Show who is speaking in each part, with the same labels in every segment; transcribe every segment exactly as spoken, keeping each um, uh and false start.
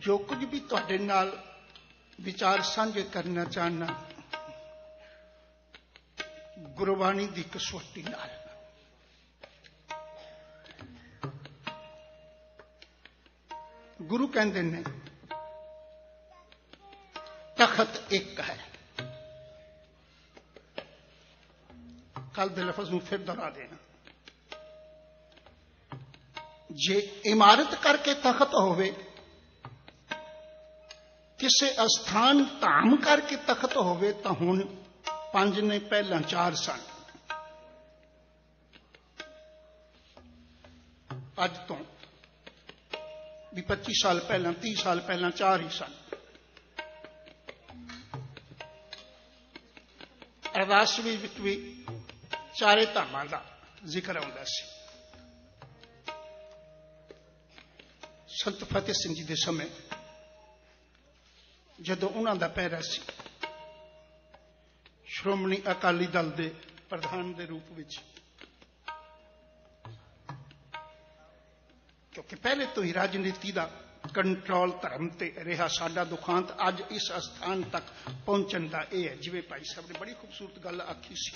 Speaker 1: जो कुछ भी तुहाडे नाल विचार साझे करना चाहना गुरबाणी दी कसौटी नाल। गुरु कहंदे ने तखत एक है। कल दे लफज नूं फिर दोहरा देना। जे इमारत करके तखत होवे, किसे स्थान धाम करके तखत होवे, तां हुण पंज ने पहला चार सन। अज तो भी पच्चीस साल पहला तीस साल पहला चार ही सन। अरदास विच भी चारे धामां दा जिक्र आउंदा सी। संत फतेह सिंह जी दे समय जदों उन्हां दा पैरा सी, श्रोमणी अकाली दल दे प्रधान दे रूप विच, क्योंकि पहले तो ही राजनीति का कंट्रोल धर्म ते रहा। साडा दुखांत अज इस स्थान तक पहुंचण दा यह है। जिवें भाई साहब ने बड़ी खूबसूरत गल आखी सी,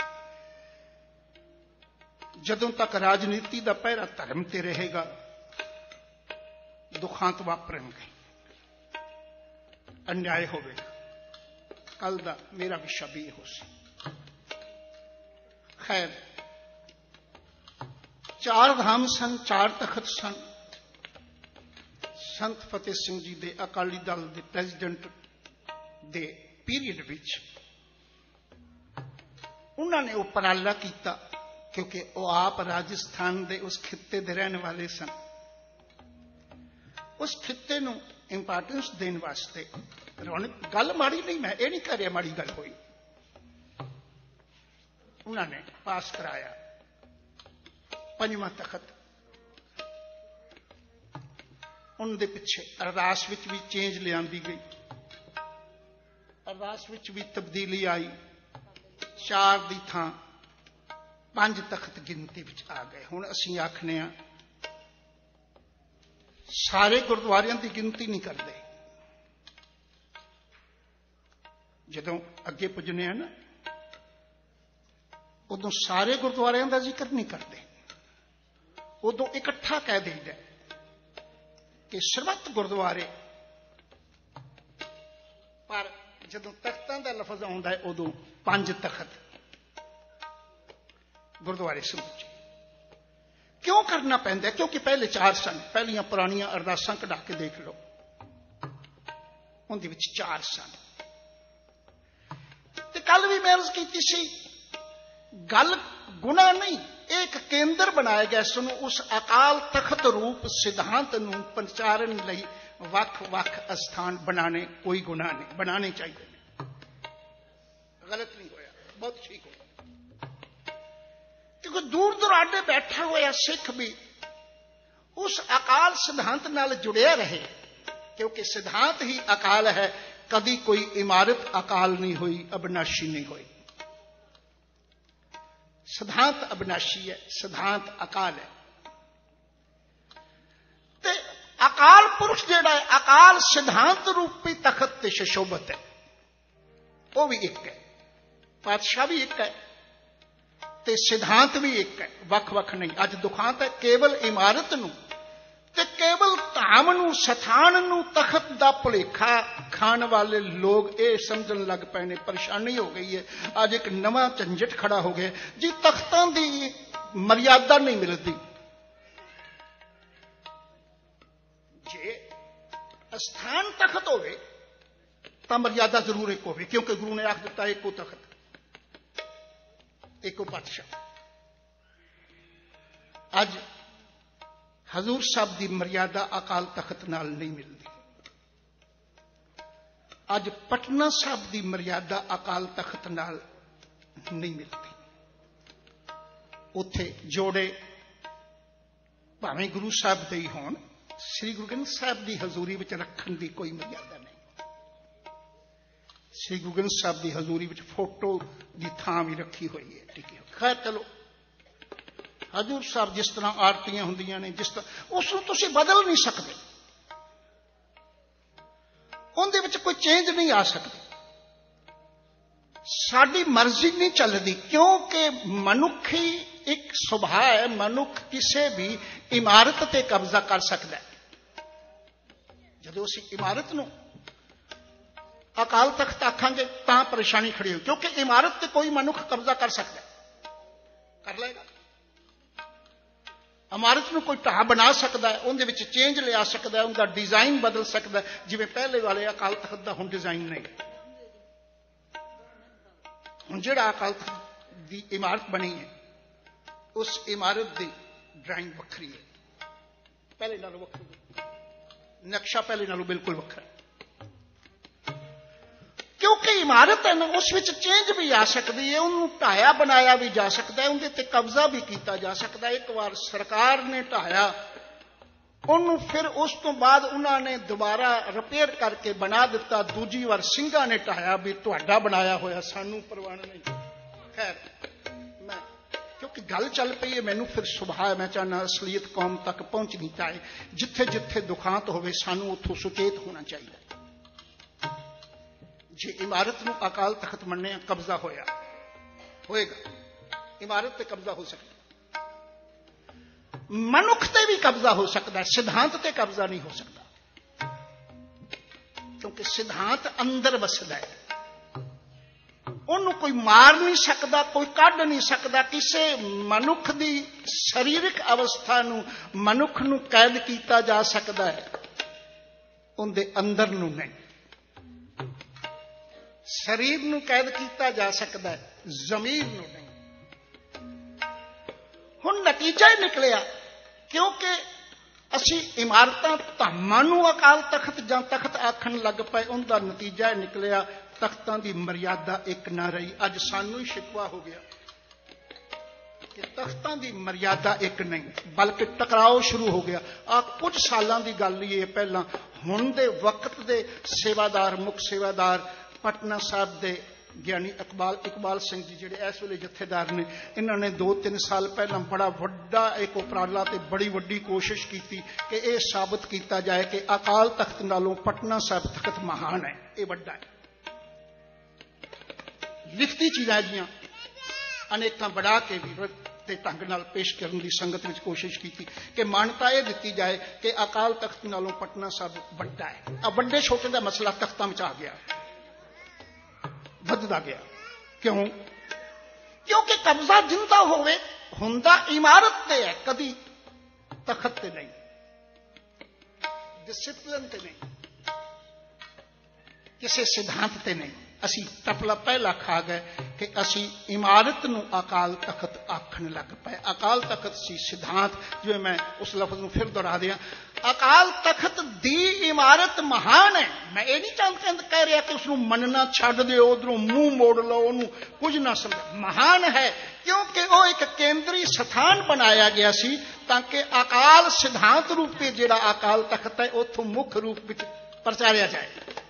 Speaker 1: जदों तक राजनीति का पहरा धर्म ते रहेगा दुखांत वापरेंगे, अन्याय होवेगा। कल दा मेरा विषय भी हो सी। खैर, चार धाम सन, चार तखत सन। संत फतेह सिंह जी दे अकाली दल दे प्रेजिडेंट दे पीरियड विच उन्होंने उपराला किया, क्योंकि वह आप राजस्थान दे उस खिते दे रहने वाले सन। उस खिते नूं इंपॉर्टेंस देने वास्ते रौनक गल माड़ी नहीं, मैं ये नहीं कह रहा माड़ी गल हुई, उन्होंने पास कराया पंजवां तखत। उनके पिछे अरदास विच भी चेंज लियांदी गई, अरदास विच भी तब्दीली आई। चार दी थां पंज तखत गिनती विच आ गए। हुण असीं आखने आ सारे गुरुद्वारियां की गिनती नहीं करते। जदों अगे पुजने हैं ना, उदों सारे गुरुद्वारियां का जिक्र नहीं करते। उदों इकट्ठा कह देंगे कि सर्वत गुरुद्वारे, पर जदों तख्तां का लफज आउंदा है उदों पंज तखत गुरुद्वारे समूचे। क्यों करना पैंदा? क्योंकि पहले चार सन। पहलियां पुरानियां अरदासां कढा के देख लो, उनदे विच चार सन। ते कल भी मैं अर्ज कीती सी, गल गुना नहीं, एक केंद्र बनाया गया सुन उस अकाल तखत रूप सिद्धांत नूं प्रचारण लई वख वख स्थान बनाने कोई गुनाह नहीं, बनाने चाहिए। गलत नहीं होया, बहुत ठीक होया। क्योंकि दूर दुराडे बैठा हुआ सिख भी उस अकाल सिद्धांत नाल जुड़िया रहे, क्योंकि सिद्धांत ही अकाल है। कदी कोई इमारत अकाल नहीं हुई, अविनाशी नहीं हुई। सिद्धांत अविनाशी है, सिद्धांत अकाल है। ते अकाल पुरुष जिहड़ा है, अकाल सिद्धांत रूपी तखत ते सुशोभित है, वो भी एक है। पातशाह भी एक है ते सिद्धांत भी एक है, वख वख नहीं। अज दुखांत है केवल इमारत नूं ते केवल धाम नूं, स्थान नूं तखत दा भुलेखा खाण वाले लोग ये समझण लग पए ने। परेशानी हो गई है। अज एक नवां झंझट खड़ा हो गया जी, तख्तां दी मर्यादा नहीं मिलती। जे स्थान तखत होवे तां मर्यादा जरूर एक होवे, क्योंकि गुरु ने आख दिता एको तखत एको पातशाह। अज हजूर साहब की मर्यादा अकाल तखत नाल नहीं मिलती। अज पटना साहब की मर्यादा अकाल तखत नाल नहीं मिलती। उथे जोड़े भावें गुरु साहब दे ही होण, श्री गुरु ग्रंथ साहब की हजूरी विच रखण की कोई मर्यादा नहीं। श्री गुरु ग्रंथ साहब की हजूरी विच फोटो की थां भी रखी हुई है, ठीक है। खैर चलो, हजूर साहब जिस तरह आरतियां होंदियां ने, जिस तरह उसनूं तुसीं बदल नहीं सकते। ਉਹਦੇ ਵਿੱਚ ਕੋਈ ਚੇਂਜ ਨਹੀਂ ਆ ਸਕਦੀ। ਸਾਡੀ ਮਰਜ਼ੀ ਨਹੀਂ ਚੱਲਦੀ, ਕਿਉਂਕਿ ਮਨੁੱਖੀ ਇੱਕ ਸੁਭਾਅ ਹੈ, ਮਨੁੱਖ ਕਿਸੇ ਵੀ ਇਮਾਰਤ ਤੇ ਕਬਜ਼ਾ ਕਰ ਸਕਦਾ ਹੈ। ਜਦੋਂ ਅਸੀਂ ਇਮਾਰਤ ਨੂੰ ਅਕਾਲ ਤਖਤ ਆਖਾਂਗੇ ਤਾਂ ਪਰੇਸ਼ਾਨੀ ਖੜੀ ਹੋ, ਕਿਉਂਕਿ ਇਮਾਰਤ ਤੇ ਕੋਈ ਮਨੁੱਖ ਕਬਜ਼ਾ ਕਰ ਸਕਦਾ, ਕਰ ਲਏਗਾ। ਇਮਾਰਤ ਨੂੰ ਕੋਈ ਢਾਹ ਬਣਾ ਸਕਦਾ ਹੈ, ਉਹਦੇ ਵਿੱਚ ਚੇਂਜ ਲਿਆ ਸਕਦਾ ਹੈ, ਉਹਦਾ ਡਿਜ਼ਾਈਨ ਬਦਲ ਸਕਦਾ ਹੈ, ਜਿਵੇਂ ਪਹਿਲੇ ਵਾਲੇ ਅਕਾਲ ਤਖਤ ਦਾ ਹੁਣ ਡਿਜ਼ਾਈਨ ਨਹੀਂ। ਹੁਣ ਜਿਹੜਾ ਅਕਾਲ ਤਖਤ ਦੀ ਇਮਾਰਤ ਬਣੀ ਹੈ, ਉਸ ਇਮਾਰਤ ਦੀ ਡਰਾਇੰਗ ਵੱਖਰੀ ਹੈ, ਪਹਿਲੇ ਨਾਲੋਂ ਵੱਖਰੀ, ਨਕਸ਼ਾ ਪਹਿਲੇ ਨਾਲੋਂ ਬਿਲਕੁਲ ਵੱਖਰਾ, ਕਿਉਂਕਿ ਇਮਾਰਤ ਹੈ ਨਾ, ਉਸ ਵਿੱਚ ਚੇਂਜ ਵੀ ਆ ਸਕਦੀ ਹੈ, ਉਹਨੂੰ ਢਾਇਆ ਬਣਾਇਆ ਵੀ ਜਾ ਸਕਦਾ ਹੈ, ਉਹਦੇ ਤੇ ਕਬਜ਼ਾ ਵੀ ਕੀਤਾ ਜਾ ਸਕਦਾ ਹੈ। ਇੱਕ ਵਾਰ ਸਰਕਾਰ ਨੇ ਢਾਇਆ ਉਹਨੂੰ, ਫਿਰ ਉਸ ਤੋਂ ਬਾਅਦ ਉਹਨਾਂ ਨੇ ਦੁਬਾਰਾ ਰਿਪੇਅਰ ਕਰਕੇ ਬਣਾ ਦਿੱਤਾ। ਦੂਜੀ ਵਾਰ ਸਿੰਘਾਂ ਨੇ ਢਾਇਆ ਵੀ ਤੁਹਾਡਾ ਬਣਾਇਆ ਹੋਇਆ, ਸਾਨੂੰ ਪ੍ਰਵਾਨ ਨਹੀਂ। ਖੈਰ, ਮੈਂ ਕਿਉਂਕਿ ਗੱਲ ਚੱਲ ਪਈ ਹੈ, ਮੈਨੂੰ ਫਿਰ ਸੁਭਾਅ, ਮੈਂ ਚਾਹੁੰਦਾ ਅਸਲੀਅਤ ਕੌਮ ਤੱਕ ਪਹੁੰਚਣੀ ਚਾਹੇ, ਜਿੱਥੇ ਜਿੱਥੇ ਦੁਖਾਂਤ ਹੋਵੇ ਸਾਨੂੰ ਉੱਥੋਂ ਸੁਚੇਤ ਹੋਣਾ ਚਾਹੀਦਾ। ਜੇ ਇਮਾਰਤ ਨੂੰ ਅਕਾਲ ਤਖਤ ਮੰਨਿਆ, ਕਬਜ਼ਾ ਹੋਇਆ ਹੋਏਗਾ, ਇਮਾਰਤ ਤੇ ਕਬਜ਼ਾ ਹੋ ਸਕਦਾ, ਮਨੁੱਖ ਤੇ ਵੀ ਕਬਜ਼ਾ ਹੋ ਸਕਦਾ, ਸਿਧਾਂਤ ਤੇ ਕਬਜ਼ਾ ਨਹੀਂ ਹੋ ਸਕਦਾ, ਕਿਉਂਕਿ ਸਿਧਾਂਤ ਅੰਦਰ ਵਸਦਾ ਹੈ, ਉਹਨੂੰ ਕੋਈ ਮਾਰ ਨਹੀਂ ਸਕਦਾ, ਕੋਈ ਕੱਢ ਨਹੀਂ ਸਕਦਾ। ਕਿਸੇ ਮਨੁੱਖ ਦੀ ਸਰੀਰਕ ਅਵਸਥਾ ਨੂੰ, ਮਨੁੱਖ ਨੂੰ ਕੈਦ ਕੀਤਾ ਜਾ ਸਕਦਾ ਹੈ, ਉਹਦੇ ਅੰਦਰ ਨੂੰ ਨਹੀਂ। ਸਰੀਰ ਨੂੰ ਕੈਦ ਕੀਤਾ ਜਾ ਸਕਦਾ ਹੈ, ਜ਼ਮੀਰ ਨੂੰ ਨਹੀਂ। ਹੁਣ ਨਤੀਜਾ ਹੀ ਨਿਕਲਿਆ, ਕਿਉਂਕਿ ਅਸੀਂ ਇਮਾਰਤਾਂ ਧਾਮਾਂ ਨੂੰ ਅਕਾਲ ਤਖਤ ਜਾਂ ਤਖਤ ਆਖਣ ਲੱਗ ਪਏ, ਉਹਦਾ ਨਤੀਜਾ ਇਹ ਨਿਕਲਿਆ ਤਖਤਾਂ ਦੀ ਮਰਿਆਦਾ ਇੱਕ ਨਾ ਰਹੀ। ਅੱਜ ਸਾਨੂੰ ਹੀ ਸ਼ਿਕਵਾ ਹੋ ਗਿਆ ਕਿ ਤਖਤਾਂ ਦੀ ਮਰਿਆਦਾ ਇੱਕ ਨਹੀਂ, ਬਲਕਿ ਟਕਰਾਓ ਸ਼ੁਰੂ ਹੋ ਗਿਆ। ਆ ਕੁਝ ਸਾਲਾਂ ਦੀ ਗੱਲ ਹੀ ਹੈ, ਪਹਿਲਾਂ ਹੁਣ ਦੇ ਵਕਤ ਦੇ ਸੇਵਾਦਾਰ, ਮੁੱਖ ਸੇਵਾਦਾਰ ਪਟਨਾ ਸਾਹਿਬ ਦੇ ਗਿਆਨੀ ਇਕਬਾਲ ਇਕਬਾਲ ਸਿੰਘ ਜੀ, ਜਿਹੜੇ ਇਸ ਵੇਲੇ ਜਥੇਦਾਰ ਨੇ, ਇਹਨਾਂ ਨੇ ਦੋ ਤਿੰਨ ਸਾਲ ਪਹਿਲਾਂ ਬੜਾ ਵੱਡਾ ਇੱਕ ਉਪਰਾਲਾ ਤੇ ਬੜੀ ਵੱਡੀ ਕੋਸ਼ਿਸ਼ ਕੀਤੀ ਕਿ ਇਹ ਸਾਬਤ ਕੀਤਾ ਜਾਏ ਕਿ ਅਕਾਲ ਤਖਤ ਨਾਲੋਂ ਪਟਨਾ ਸਾਹਿਬ ਤਖਤ ਮਹਾਨ ਹੈ, ਇਹ ਵੱਡਾ ਹੈ। ਲਿਖਤੀ ਚੀਜ਼ਾਂ ਜੀਆਂ ਅਨੇਕਾਂ ਬੜਾ ਕੇ ਵੀ ਤੇ ਢੰਗ ਨਾਲ ਪੇਸ਼ ਕਰਨ ਦੀ ਸੰਗਤ ਵਿੱਚ ਕੋਸ਼ਿਸ਼ ਕੀਤੀ ਕਿ ਮਾਨਤਾ ਇਹ ਦਿੱਤੀ ਜਾਏ ਕਿ ਅਕਾਲ ਤਖਤ ਨਾਲੋਂ ਪਟਨਾ ਸਾਹਿਬ ਵੱਡਾ ਹੈ। ਆ ਵੱਡੇ ਛੋਟੇ ਦਾ ਮਸਲਾ ਤਖਤਾਂ ਵਿੱਚ ਆ ਗਿਆ, ਵੱਧਦਾ ਗਿਆ। ਕਿਉਂ? ਕਿਉਂਕਿ ਕਬਜ਼ਾ ਜਿੰਦਾ ਹੋਵੇ ਹੁੰਦਾ ਇਮਾਰਤ ਤੇ ਹੈ, ਕਦੀ ਤਖਤ ਤੇ ਨਹੀਂ, ਡਿਸਿਪਲਿਨ ਤੇ ਨਹੀਂ, ਕਿਸੇ ਸਿਧਾਂਤ ਤੇ ਨਹੀਂ। ਅਸੀਂ ਟਪਲਾ ਪਹਿਲਾ ਖਾ ਗਏ ਕਿ ਅਸੀਂ ਇਮਾਰਤ ਨੂੰ ਅਕਾਲ ਤਖਤ ਆਖਣ ਲੱਗ ਪਏ। ਅਕਾਲ ਤਖਤ ਸੀ ਸਿਧਾਂਤ, ਜਿਵੇਂ ਮੈਂ ਉਸ ਲਫ਼ਜ਼ ਨੂੰ ਫਿਰ ਦੁਹਰਾ ਦਿਆਂ, ਅਕਾਲ ਤਖਤ ਦੀ ਇਮਾਰਤ ਮਹਾਨ ਹੈ। ਮੈਂ ਇਹ ਨਹੀਂ ਚਾਹੁੰਦਾ ਕਹਿ ਰਿਹਾ ਕਿ ਉਸ ਨੂੰ ਮੰਨਣਾ ਛੱਡ ਦਿਓ, ਉਧਰੋਂ ਮੂੰਹ ਮੋੜ ਲਓ, ਉਹਨੂੰ ਕੁਝ ਨਾ ਸਮਝ। ਮਹਾਨ ਹੈ ਕਿਉਂਕਿ ਉਹ ਇੱਕ ਕੇਂਦਰੀ ਸਥਾਨ ਬਣਾਇਆ ਗਿਆ ਸੀ ਤਾਂ ਕਿ ਅਕਾਲ ਸਿਧਾਂਤ ਰੂਪੇ ਜਿਹੜਾ ਅਕਾਲ ਤਖਤ ਹੈ ਉੱਥੋਂ ਮੁੱਖ ਰੂਪ ਵਿੱਚ ਪ੍ਰਚਾਰਿਆ ਜਾਏ।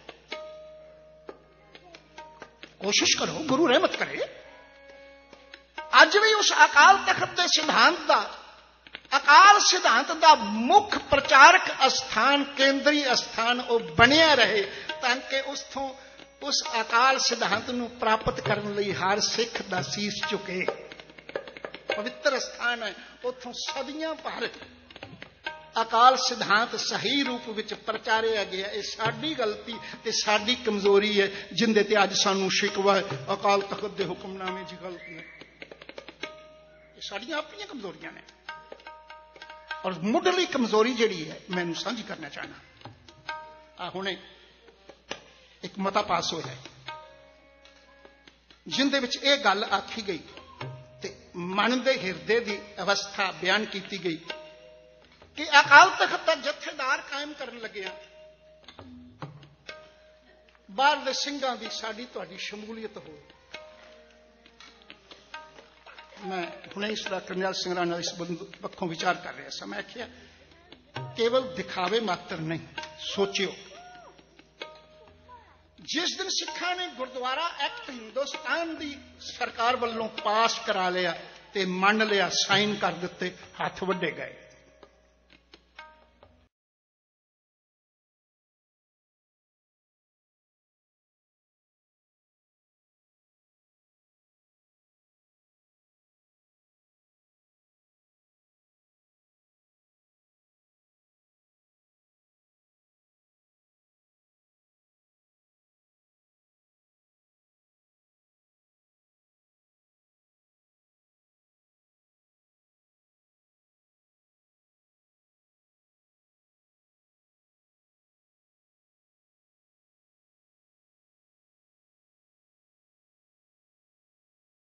Speaker 1: ਕੋਸ਼ਿਸ਼ ਕਰੋ, ਗੁਰੂ ਰਹਿਮਤ ਕਰੇ, ਅੱਜ ਵੀ ਉਸ ਅਕਾਲ ਤਖਤ ਦੇ ਸਿਧਾਂਤ ਦਾ, ਅਕਾਲ ਸਿਧਾਂਤ ਦਾ ਮੁੱਖ ਪ੍ਰਚਾਰਕ ਅਸਥਾਨ, ਕੇਂਦਰੀ ਅਸਥਾਨ ਉਹ ਬਣਿਆ ਰਹੇ ਤਾਂ ਕਿ ਉਸ ਤੋਂ ਉਸ ਅਕਾਲ ਸਿਧਾਂਤ ਨੂੰ ਪ੍ਰਾਪਤ ਕਰਨ ਲਈ ਹਰ ਸਿੱਖ ਦਾ ਸੀਸ ਝੁਕੇ। ਪਵਿੱਤਰ ਅਸਥਾਨ ਹੈ, ਉੱਥੋਂ ਸਦੀਆਂ ਭਰ ਅਕਾਲ ਸਿਧਾਂਤ ਸਹੀ ਰੂਪ ਵਿੱਚ ਪ੍ਰਚਾਰਿਆ ਗਿਆ। ਇਹ ਸਾਡੀ ਗਲਤੀ ਤੇ ਸਾਡੀ ਕਮਜ਼ੋਰੀ ਹੈ, ਜਿੰਦੇ ਤੇ ਅੱਜ ਸਾਨੂੰ ਸ਼ਿਕਵਾ ਹੈ ਅਕਾਲ ਤਖਤ ਦੇ ਹੁਕਮਨਾਮੇ ਦੀ ਗਲਤੀ ਹੈ। ਇਹ ਸਾਡੀਆਂ ਆਪਣੀਆਂ ਕਮਜ਼ੋਰੀਆਂ ਨੇ। ਔਰ ਮੁੱਢਲੀ ਕਮਜ਼ੋਰੀ ਜਿਹੜੀ ਹੈ ਮੈਨੂੰ ਸਾਂਝੀ ਕਰਨਾ ਚਾਹਨਾ। ਆ ਹੁਣੇ ਇੱਕ ਮਤਾ ਪਾਸ ਹੋਇਆ ਹੈ ਜਿੰਦੇ ਵਿੱਚ ਇਹ ਗੱਲ ਆਖੀ ਗਈ ਤੇ ਮਨ ਦੇ ਹਿਰਦੇ ਦੀ ਅਵਸਥਾ ਬਿਆਨ ਕੀਤੀ ਗਈ ਕਿ ਅਕਾਲ ਤਖਤ ਦਾ ਜਥੇਦਾਰ ਕਾਇਮ ਕਰਨ ਲੱਗਿਆ ਬਾਹਰ ਦੇ ਸਿੰਘਾਂ ਦੀ ਸਾਡੀ ਤੁਹਾਡੀ ਸ਼ਮੂਲੀਅਤ ਹੋਵੇ। ਮੈਂ ਹੁਣੇ ਇਸ ਦਾ ਕਰਨੈਲ ਸਿੰਘ ਰਾਣਾ ਇਸ ਪੱਖੋਂ ਵਿਚਾਰ ਕਰ ਰਿਹਾ ਸੀ। ਮੈਂ ਆਖਿਆ ਕੇਵਲ ਦਿਖਾਵੇ ਮਾਤਰ ਨਹੀਂ, ਸੋਚਿਓ। ਜਿਸ ਦਿਨ ਸਿੱਖਾਂ ਨੇ ਗੁਰਦੁਆਰਾ ਐਕਟ ਹਿੰਦੁਸਤਾਨ ਦੀ ਸਰਕਾਰ ਵੱਲੋਂ ਪਾਸ ਕਰਾ ਲਿਆ ਤੇ ਮੰਨ ਲਿਆ, ਸਾਈਨ ਕਰ ਦਿੱਤੇ, ਹੱਥ ਵੱਢੇ ਗਏ।